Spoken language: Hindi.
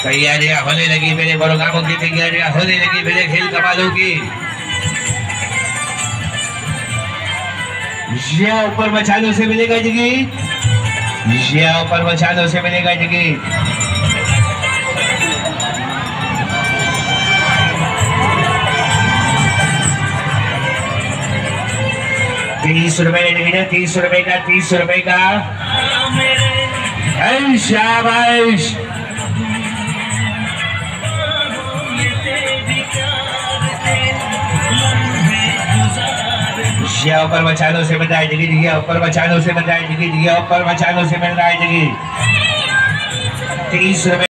तैयारियां होने लगी मेरे बड़ों की, तैयारियां होने लगी मेरे खेल कमालों की। ये ऊपर मचानों से मिलेगा जगी, ये ऊपर मचानों से मिलेगा जगी। 30 रुपए, 30 रुपए का, 30 रुपए का। शाबाश, ऊपर मचानों से बजाए जगी, ऊपर मचानों से बजाए जगी, ऊपर मचानों से बजाए जगी। 30 रुपए।